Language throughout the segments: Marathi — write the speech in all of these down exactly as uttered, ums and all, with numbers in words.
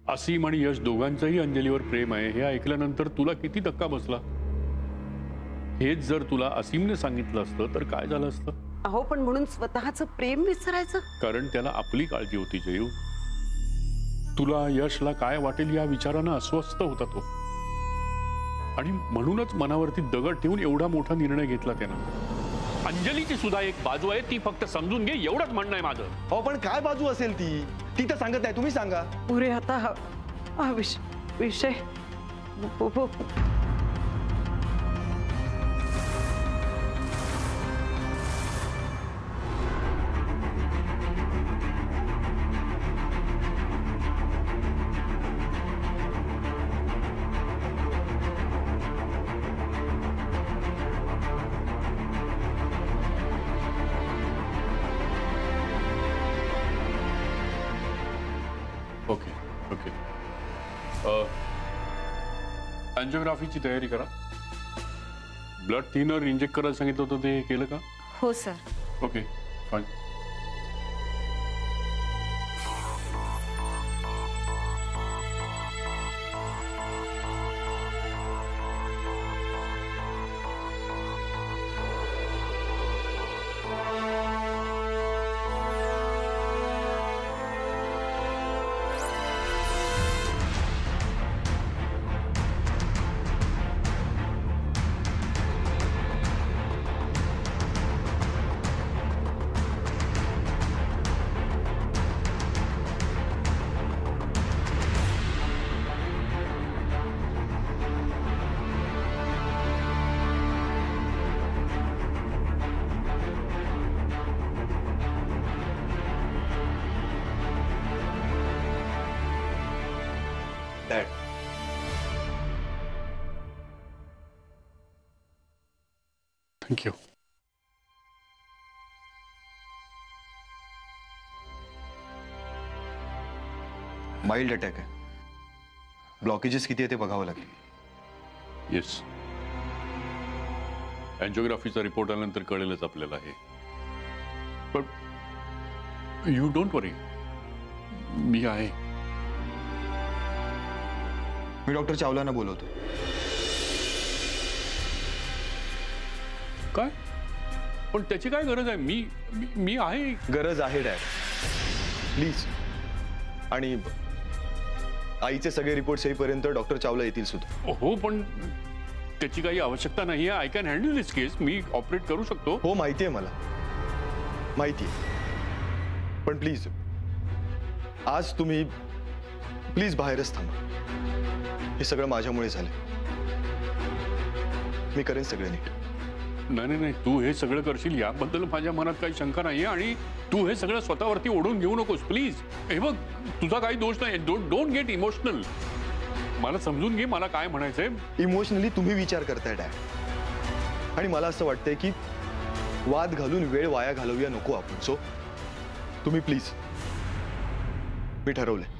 असीम आणि यश दोघांचंही अंजलीवर प्रेम आहे हे ऐकल्यानंतर तुला किती धक्का बसला? हेच जर तुला असीमने सांगितलं असतं तर काय झालं असतं? अहो पण म्हणून स्वतःचं प्रेम विसरायचं? कारण त्याला आपली काळजी होती जयू. तुला यशला काय वाटेल या विचारानं अस्वस्थ होता तो, आणि म्हणूनच मनावरती दगड ठेवून एवढा मोठा निर्णय घेतला त्यानं. अंजलीची सुद्धा एक बाजू आहे, ती फक्त समजून घे, एवढंच म्हणणं आहे माझं. अहो पण काय बाजू असेल ती ती तर सांगत नाही, तुम्ही सांगा. पुरे आता हा, हा विष, विषय ओके ओके एंजियोग्राफीची तयारी करा. ब्लड थिनर इंजेक्ट करायला सांगितलं होतं ते केलं का? हो sir. Okay fine. Dad, thank you. Mild attack आहे. ब्लॉकेजेस किती आहे ते बघावं लागेल. येस, एंजियोग्राफीचा रिपोर्ट आल्यानंतर कळेलच आपल्याला हे. पण यू डोंट वरी, मी आहे. मी डॉक्टर चावलांना बोलवतो. काय? पण त्याची काय गरज आहे? मी मी- मी आहे. गरज आहे डॅड, प्लीज. आणि आईचे सगळे रिपोर्ट्स येईपर्यंत डॉक्टर चावला येतील सुद्धा. हो, पण त्याची काही आवश्यकता नाही आहे. I can handle this case. मी ऑपरेट करू शकतो. हो, माहिती आहे मला, माहिती आहे. पण प्लीज आज तुम्ही प्लीज बाहेरच थांबा. हे सगळं माझ्यामुळे झालं. मी करेन सगळं नीट. नाही नाही नाही, तू हे सगळं करशील याबद्दल माझ्या मनात काही शंका नाहीये. आणि तू हे सगळं स्वतःवरती ओढून घेऊ नकोस प्लीज. हे बघ, तुझा काही दोष नाही. Don't don't get emotional. मला समजून घे मला काय म्हणायचंय. इमोशनली तुम्ही विचार करताय डॅड, आणि मला असं वाटतंय की वाद घालून वेळ वाया घालवूया नको आपण. सो तुम्ही प्लीज. मी ठरवलंय.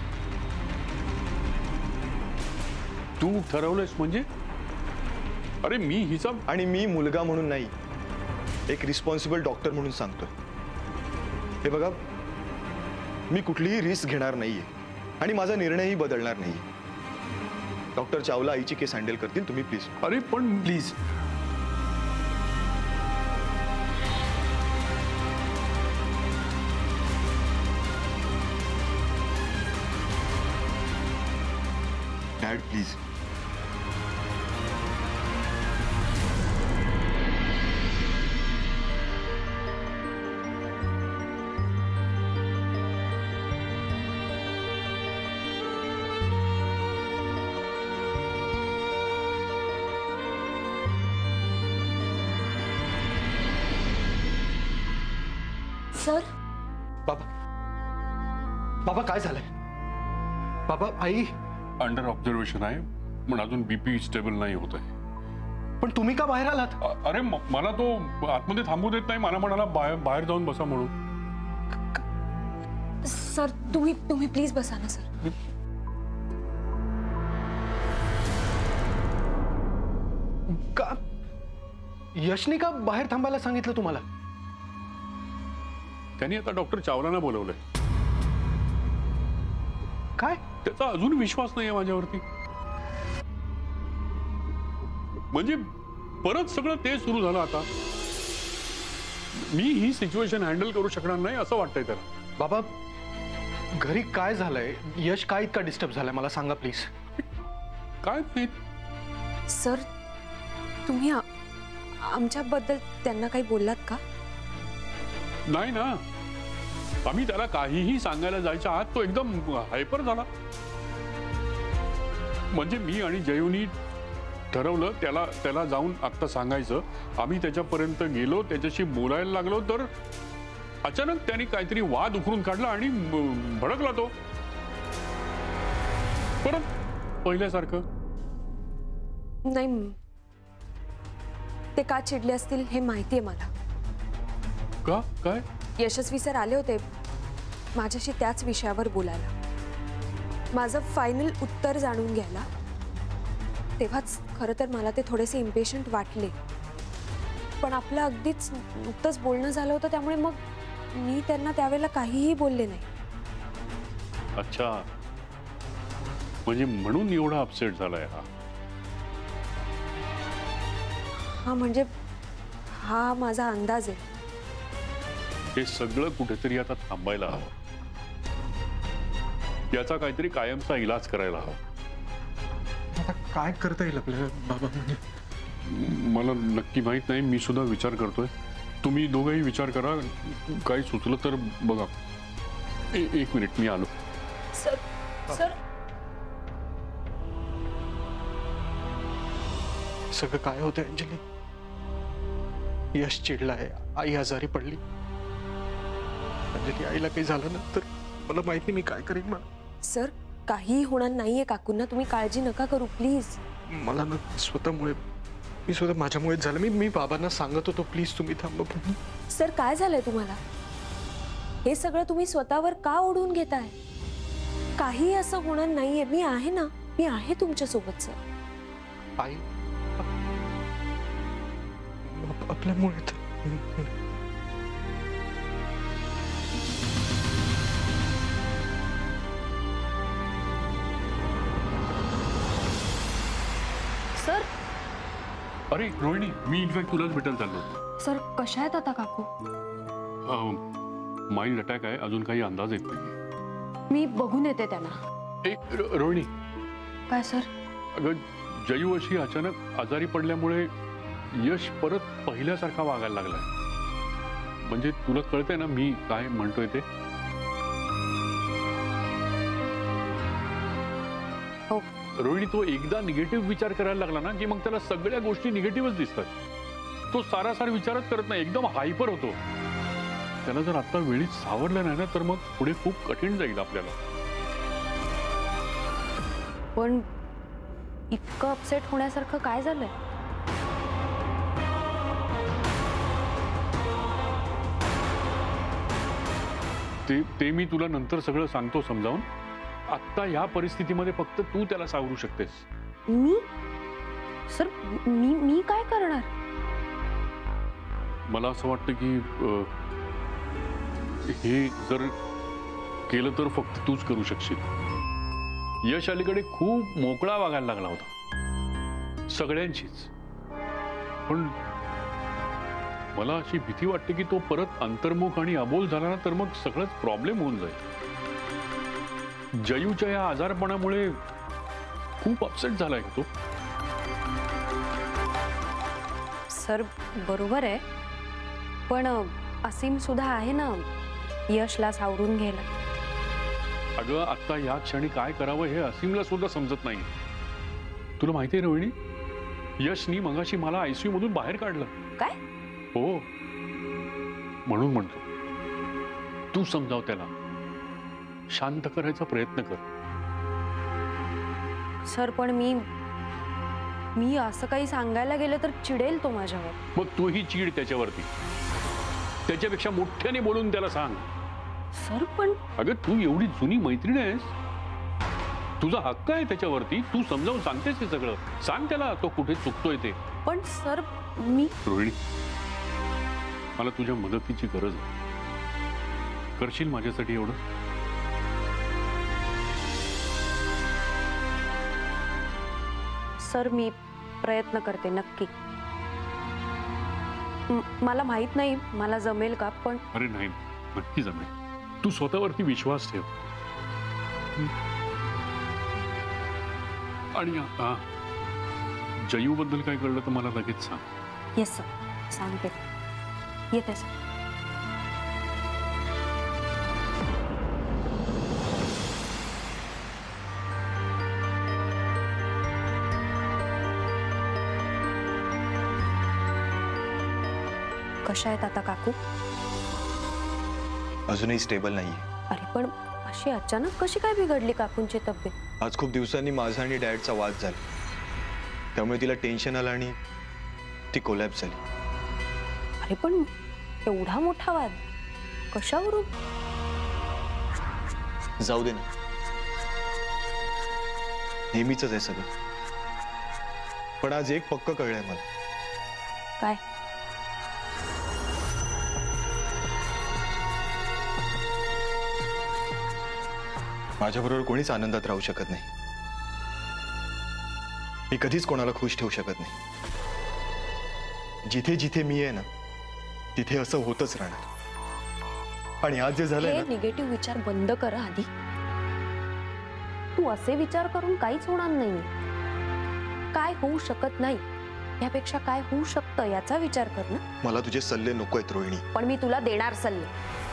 तू ठरवलंयस म्हणजे? अरे मी हिचा, आणि मी मुलगा म्हणून नाही, एक रिस्पॉन्सिबल डॉक्टर म्हणून सांगतोय. हे बघा, मी कुठलीही रिस्क घेणार नाहीये आणि माझा निर्णयही बदलणार नाहीये. डॉक्टर चावला आईची केस हँडल करतील. तुम्ही प्लीज. अरे पण प्लीज. Dad please. सर. बाबा, बाबा काय झालंय? बाबा, आई अंडर ऑब्झर्वेशन आहे, पण अजून बीपी स्टेबल नाही होत आहे. पण तुम्ही का बाहेर आलात? अरे मला तो आतमध्ये थांबू देत नाही. मला म्हणाला बाहेर बाहेर जाऊन बसा म्हणून. सर तुम्ही तुम्ही प्लीज बसा ना सर. का यशनी का बाहेर थांबायला सांगितलं तुम्हाला? त्यांनी आता डॉक्टर चावलांना बोलवलंय. काय? त्याचा अजून विश्वास नाहीये माझ्यावरती. म्हणजे परत सगळं ते सुरू झालं. आता मी ही सिच्युएशन हँडल करू शकणार नाही असं वाटतंय त्याला. बाबा घरी काय झालंय? यश काय इतका डिस्टर्ब झालाय मला सांगा प्लीज. काय माहित सर, तुम्ही आ- आमच्याबद्दल त्यांना काही बोललात का? नाही ना. आम्ही त्याला काहीही सांगायला जायच्या आत तो एकदम हायपर झाला. म्हणजे मी आणि जयूनी ठरवलं त्याला त्याला जाऊन आत्ता सांगायचं. आम्ही त्याच्यापर्यंत गेलो, त्याच्याशी बोलायला लागलो तर अचानक त्याने काहीतरी वाद उकरून काढला आणि भडकला तो परत पहिल्यासारखं. नाही, ते का चिडले असतील हे माहिती आहे मला. का? काय? यशस्वी सर आले होते माझ्याशी त्याच विषयावर बोलायला, माझं फायनल उत्तर जाणून घ्यायला. तेव्हाच खरं तर मला ते थोडेसे इम्पेशंट वाटले, पण आपलं अगदीच नुकतंच बोलणं झालं होतं त्यामुळे मग मी त्यांना त्यावेळेला काहीही बोलले नाही. अच्छा, म्हणजे म्हणून एवढा अपसेट झालाय हा. हा म्हणजे हा माझा अंदाज आहे. हे सगळं कुठेतरी आता थांबायला हवं. याचा काहीतरी कायमचा इलाज करायला हवा. आता काय करता येईल आपल्याला बाबा? म्हणजे मला नक्की माहित नाही. मी सुद्धा विचार करतोय. तुम्ही दोघंही विचार करा. काही सुचलं तर बघा. ए, एक मिनिट मी आलो. सर सर सगळं काय होतंय अंजली? यश चिडलाय, आई आजारी पडली. अंजली आईला काही झालं ना तर मला माहित नाही मी काय करेन. मला सर काही होणार नाहीये काकूंना, तुम्ही काळजी नका करू प्लीज. मला ना स्वतःमुळे मी स्वतः माझ्यामुळे झालं. मी मी बाबांना सांगत होतो प्लीज तुम्ही थांबा. सर काय झालंय तुम्हाला? हे सगळं तुम्ही स्वतःवर का ओढून घेताय? काही असं होणार नाहीये. मी आहे ना, मी आहे तुमच्या सोबत. सर आई आपल्यामुळे सर. अरे रोहिणी, मी इनफॅक्ट तुलाच भेटायला चाललो. सर कशा आहेत आता काकू? माइल्ड अटॅक आहे, अजून काही अंदाज येत नाही. मी बघून येते त्यांना. एक रोहिणी. काय सर? अगं जयू अशी अचानक आजारी पडल्यामुळे यश परत पहिल्यासारखा वागायला लागलाय. म्हणजे तुला कळतंय ना मी काय म्हणतोय ते? हो. रोहिणी, तो एकदा निगेटिव्ह विचार करायला लागला ना की मग त्याला सगळ्या गोष्टी निगेटिव्हच दिसतात. तो सारासार विचारच करत नाही, एकदम हायपर होतो. त्याला जर आता वेळीच सावरलं नाही ना तर मग पुढे खूप कठीण जाईल आपल्याला. पण इतकं अपसेट होण्यासारखं काय झालंय? ते ते मी तुला नंतर सगळं सांगतो समजावून. आत्ता या परिस्थितीमध्ये फक्त तू त्याला सावरू शकतेस. मी? सर मी मी काय करणार? मला असं वाटतं की अ, हे जर केलं तर फक्त तूच करू शकशील. यश अलीकडे खूप मोकळा वागायला लागला होता सगळ्यांशीच. पण मला अशी भीती वाटते की तो परत अंतर्मुख आणि अबोल झाला ना तर मग सगळंच प्रॉब्लेम होऊन जाईल. जयूच्या या आजारपणामुळे खूप अपसेट झालाय तो. सर बरोबर आहे, पण असीम सुद्धा आहे ना यशला सावरून घ्यायला. अगं आता या क्षणी काय करावं हे असीमला सुद्धा समजत नाही. तुला माहिती आहे रोहिणी, यशनी मगाशी मला आयसीयू मधून बाहेर काढलं. काय? हो, म्हणून म्हणतो तू समजाव त्याला, शांत करायचा प्रयत्न कर. सर पण मी मी असं काही सांगायला गेलं तर चिडेल तो माझ्यावर. मग तूही चीड त्याच्यावरती. त्याच्यापेक्षा मोठ्याने बोलून त्याला सांग. सर पण अगं तू एवढी जुनी मैत्रीण आहेस, तुझा हक्क आहे त्याच्यावरती. तू समजावून सांगतेस हे सगळं. सांग त्याला तो कुठे चुकतोय ते. पण सर मी रोहिणी, मला तुझ्या मदतीची गरज आहे. करशील माझ्यासाठी एवढं? सर मी प्रयत्न करते नक्की. म- मला माहित नाही मला जमेल का, पण अरे नाही, नक्की जमेल. तू स्वतःवरती विश्वास ठेव. हं? आणि हा, जयू बद्दल काय कळलं तर मला लगेच सांग. येस सर, सांगते. येते सर. कशा आहेत आता काकू? अजूनही स्टेबल नाहीये. अरे पण अशी अचानक कशी काय बिघडली काकूंची तब्येत? आज खूप दिवसांनी माझा आणि डॅडचा वाद झाला, त्यामुळे तिला टेन्शन आलं आणि ती कोलॅप्स झाली. अरे पण एवढा मोठा वाद कशावरून? जाऊ दे ना, नेहमीच आहे सगळं. पण आज एक पक्क कळलंय मला. काय? माझ्याबरोबर कोणीच आनंदात राहू शकत नाही. मी कधीच कोणाला खुश ठेवू शकत नाही. जिथे जिथे मी आहे ना, तिथे असं होतच राहणार. आणि आज जे झालंय हे ना, निगेटिव्ह विचार बंद कर आधी. तू असे विचार करून काहीच होणार नाही. काय होऊ शकत नाही यापेक्षा काय होऊ शकतं याचा विचार कर ना. मला तुझे सल्ले नको आहेत रोहिणी. पण मी तुला देणार सल्ले,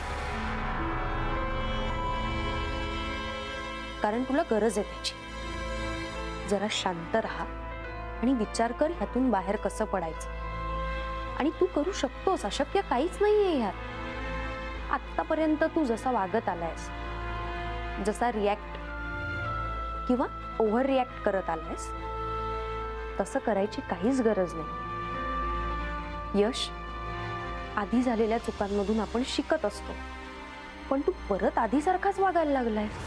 कारण तुला गरज आहे त्याची. जरा शांत राहा आणि विचार कर ह्यातून बाहेर कसं पडायचं. आणि तू करू शकतोस, अशक्य काहीच नाहीये ह्यात. आतापर्यंत तू जसा वागत आलायस, जसा रिॲक्ट किंवा ओव्हर रिॲक्ट करत आलायस, तसं करायची काहीच गरज नाही. यश, आधी झालेल्या चुकांमधून आपण शिकत असतो, पण तू परत आधीसारखाच वागायला लागलायस.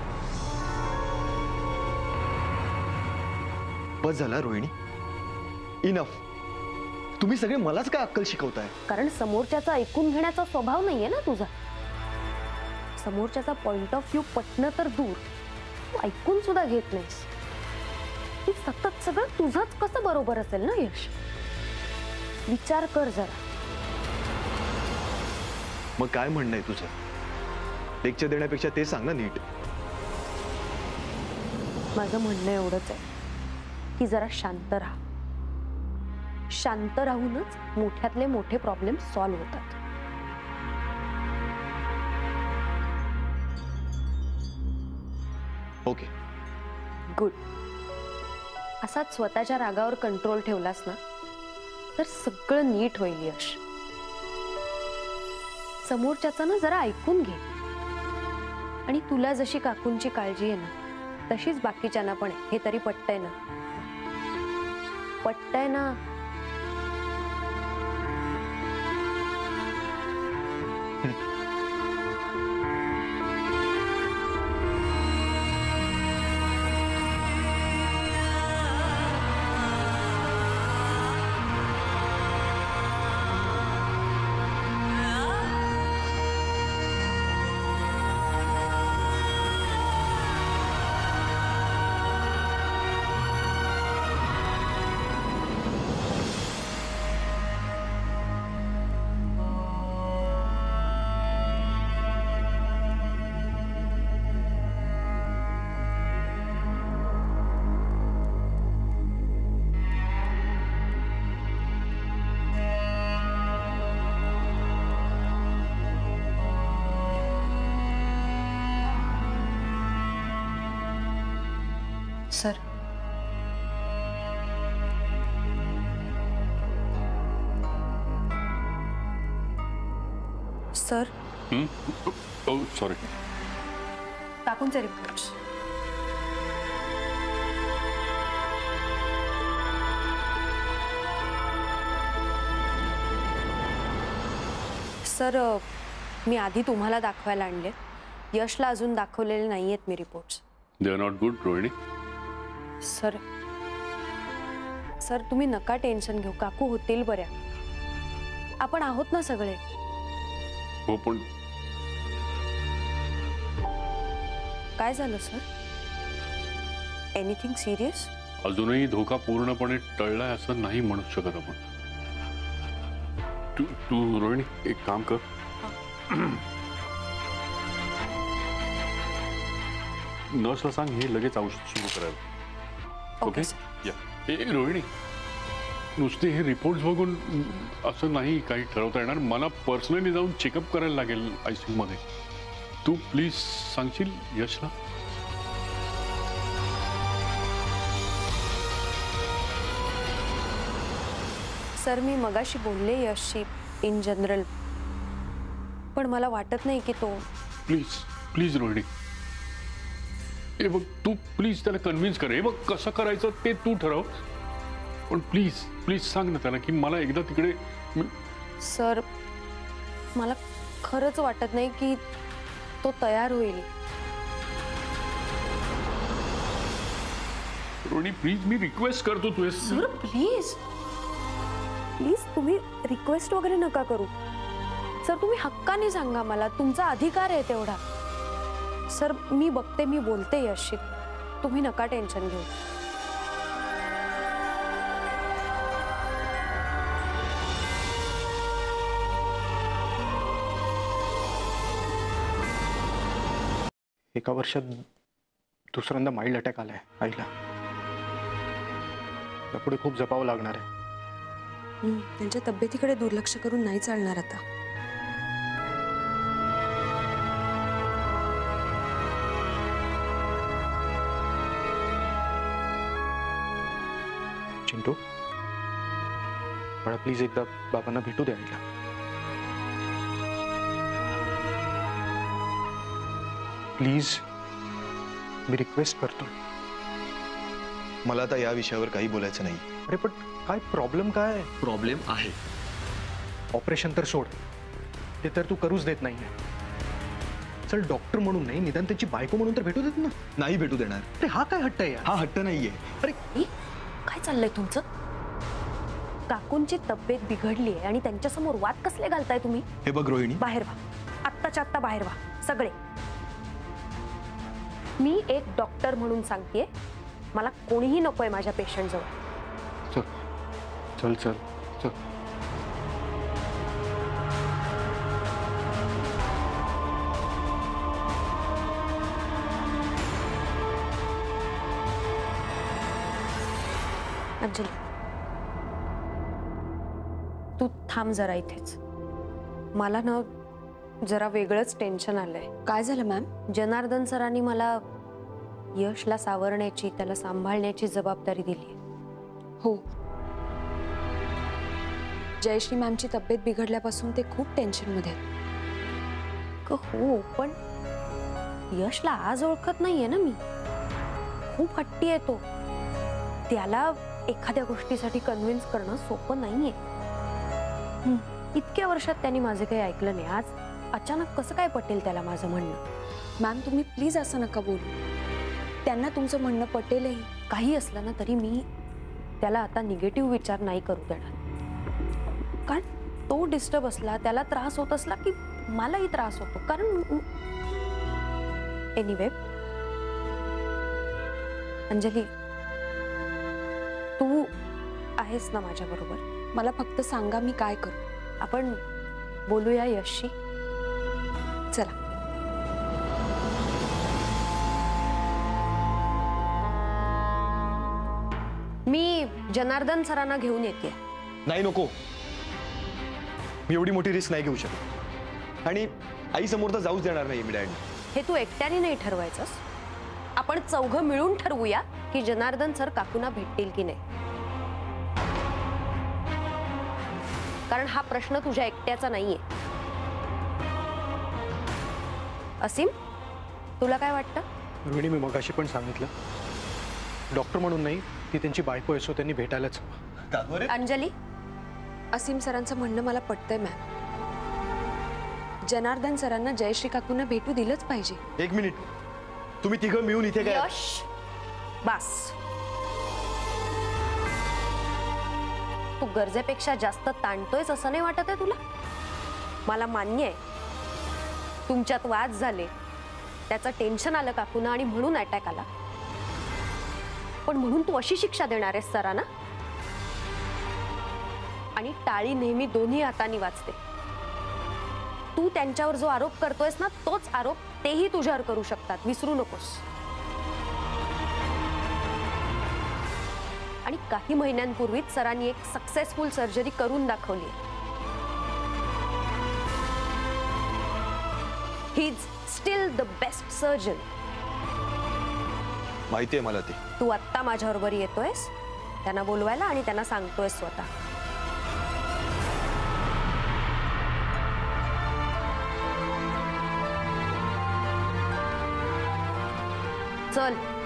बस झाला रोहिणी, इनफ. तुम्ही सगळे मलाच काय अक्कल शिकवताय? कारण समोरच्याचा ऐकून घेण्याचा स्वभाव नाहीये ना तुझा. समोरच्याचा पॉइंट ऑफ व्ह्यू पटणं तर दूर, तू ऐकून सुद्धा घेत नाहीस. तू सतत सगळं तुझंच कसं बरोबर असेल ना यश? विचार कर जरा. मग काय म्हणणं आहे तुझं? लेक्चर देण्यापेक्षा ते सांग ना नीट. माझं म्हणणं एवढंच आहे की जरा शांत राहा. शांत राहूनच मोठ्यातले मोठे प्रॉब्लेम सॉल्व्ह होतात. Okay, good. असाच स्वतःच्या रागावर कंट्रोल ठेवलास ना तर सगळं नीट होईल यश. समोरच्याचं ना जरा ऐकून घे. आणि तुला जशी काकूंची काळजी आहे ना तशीच बाकीच्यांना पण आहे. हे तरी पटतंय ना? पटतंय ना? Sir, sir. Oh sorry. काकूंचे रिपोर्ट्स. सर, मी आधी तुम्हाला दाखवायला आणले. यशला अजून दाखवलेले नाहीयेत मी reports. They are not good Rohini. Sir sir तुम्ही नका टेन्शन घेऊ. काकू होतील बऱ्या. आपण आहोत ना सगळे. हो, पण काय झालं सर? Anything serious? अजूनही धोका पूर्णपणे टळलाय असं नाही म्हणू शकत आपण. तू तू रोहिणी एक काम कर, नर्सला सांग हे लगेच औषध सुरू करायला. ओके या. ए रोहिणी, नुसते हे रिपोर्ट्स बघून असं नाही काही ठरवता येणार. मला पर्सनली जाऊन चेकअप करायला लागेल आयसीयू मध्ये. तू प्लीज सांगशील यशला? सर मी मगाशी बोलले यशशी इन जनरल, पण मला वाटत नाही की तो. प्लीज प्लीज रोहिणी, हे बघ तू प्लीज त्याला कन्व्हिन्स कर. हे बघ कसं करायचं ते तू ठरव, पण प्लीज प्लीज सांग ना त्याला की मला एकदा तिकडे. सर मला खरंच वाटत नाही की तो तयार होईल. रोहिणी प्लीज मी रिक्वेस्ट करतो तू. सर प्लीज प्लीज तुम्ही रिक्वेस्ट वगैरे नका करू सर. तुम्ही हक्काने सांगा, मला तुमचा अधिकार आहे तेवढा. सर मी बघते, मी बोलते यशशी, तुम्ही नका टेन्शन घेऊ. एका वर्षात दुसऱ्यांदा माइल्ड अटॅक आलाय आईला. यापुढे खूप जपावं लागणार आहे. त्यांच्या तब्येतीकडे दुर्लक्ष करून नाही चालणार आता. चिंटू मला प्लीज एकदा बाबांना भेटू द्या आईला. प्लीज मी रिक्वेस्ट करतो. मला आता या विषयावर काही बोलायचं नाही. अरे पण काय प्रॉब्लेम काय? प्रॉब्लेम आहे. ऑपरेशन तर सोड, ते तर तू करूच देत नाहीये. चल डॉक्टर म्हणून नाही, निदान त्याची बायको म्हणून तर भेटू देत ना. नाही भेटू देणार. अरे हा काय हट्ट आहे? हा हट्ट नाहीये. अरे काय चाललंय तुमचं? काकूंची तब्येत बिघडली आहे आणि त्यांच्या समोर वाद कसले घालताय तुम्ही? हे बघ रोहिणी, बाहेर व्हा, आत्ताच्या आत्ता बाहेर व्हा सगळे. मी एक डॉक्टर म्हणून सांगतेय, मला कोणीही नकोय माझ्या पेशंट जवळ. चल चल चल चल. अंजली तू थांब जरा इथेच. मला ना जरा वेगळंच टेन्शन आलंय. काय झालं मॅम? जनार्दन सरांनी मला यशला सावरण्याची, त्याला सांभाळण्याची जबाबदारी दिली. हो, जयश्री मॅमची तब्येत बिघडल्यापासून ते खूप टेन्शनमध्ये आहेत. हो पण यशला आज ओळखत नाहीये ना मी. खूप हट्टी आहे तो. त्याला एखाद्या गोष्टीसाठी कन्व्हिन्स करणं सोपं नाहीये. इतक्या वर्षात त्यांनी माझे काही ऐकलं नाही. आज अचानक कसं काय पटेल त्याला माझं म्हणणं? मॅम तुम्ही प्लीज असं नका बोलू. त्यांना तुमचं म्हणणं पटेलही. काही असलं ना तरी मी त्याला आता निगेटिव्ह विचार नाही करू देणार. कारण तो डिस्टर्ब असला, त्याला त्रास होत असला की मलाही त्रास होतो. कारण एनिवे अंजली तू आहेस ना माझ्या बरोबर? मला फक्त सांगा मी काय करू. आपण बोलूया यशशी. चला. मी जनार्दन सरांना घेऊन येते. नाही नको, मी एवढी मोठी रिस्क नाही घेऊ शकत. आणि आई समोर तर जाऊच देणार नाही मी डॅडी. हे तू एकट्याने नाही ठरवायचंस. आपण चौघं मिळून ठरवूया की जनार्दन सर काकूंना भेटतील की नाही. कारण हा प्रश्न तुझ्या एकट्याचा नाहीये. असीम तुला काय वाटतं? रोहिणी मी मगाशी पण सांगितलं, डॉक्टर म्हणून नाही, ती त्यांची बायको असो, त्यांनी भेटायलाच हवं. अंजली, असीम सरांचं म्हणणं मला पटतंय मॅम. जनार्दन सरांना जयश्री काकूंना भेटू दिलंच पाहिजे. एक मिनिट, तुम्ही तिघं मिळून इथे काय? यश बस. तू गरजेपेक्षा जास्त ताणतोयस असं नाही वाटत आहे तुला? मला मान्य आहे तुमच्यात वाद झाले, त्याचं टेन्शन आलं काकूंना आणि म्हणून अटॅक आला. पण पण म्हणून तू अशी शिक्षा देणार आहेस सरांना? आणि टाळी नेहमी दोन्ही हातांनी वाजते. तू त्यांच्यावर जो आरोप करतोयस ना, तोच आरोप तेही तुझ्यावर करू शकतात, विसरू नकोस. आणि काही महिन्यांपूर्वीच सरांनी एक सक्सेसफुल सर्जरी करून दाखवली. He is still the best surgeon. माहिती आहे मला ते. तू आत्ता माझ्याबरोबर येतोयस त्यांना बोलवायला आणि त्यांना सांगतोयस स्वतः. चल.